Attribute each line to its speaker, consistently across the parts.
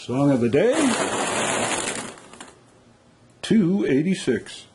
Speaker 1: Song of the day, 286.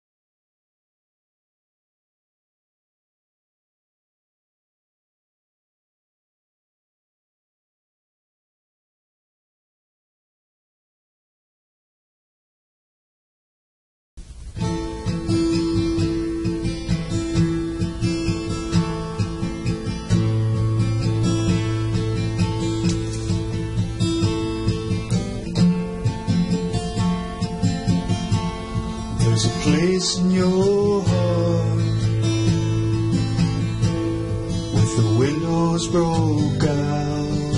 Speaker 2: There's a place in your heart with the windows broke out,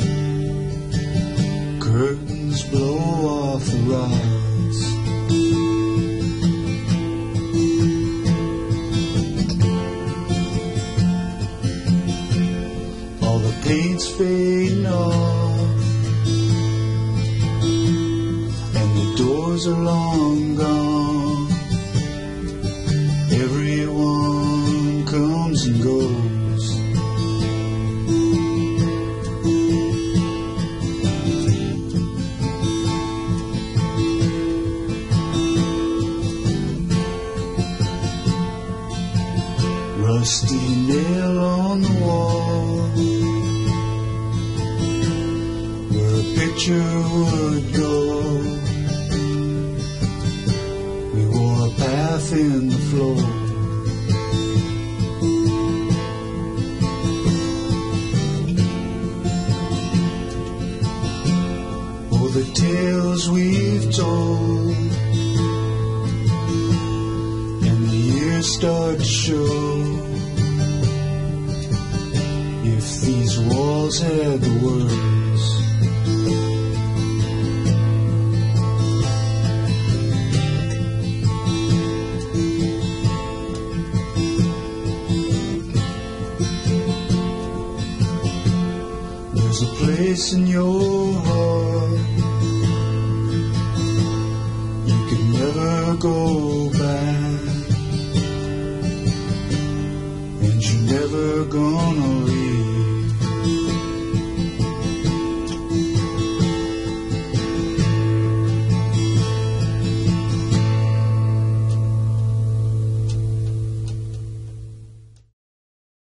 Speaker 2: curtains blow off the rods, all the paint's fading off, and the doors are long gone. Everyone comes and goes. Rusty nail on the wall where a picture would go. We wore a path in the floor. Oh, the tales we've told, and the years start to show. If these walls had the words, there's a place in your heart you could never go back, and you're never gonna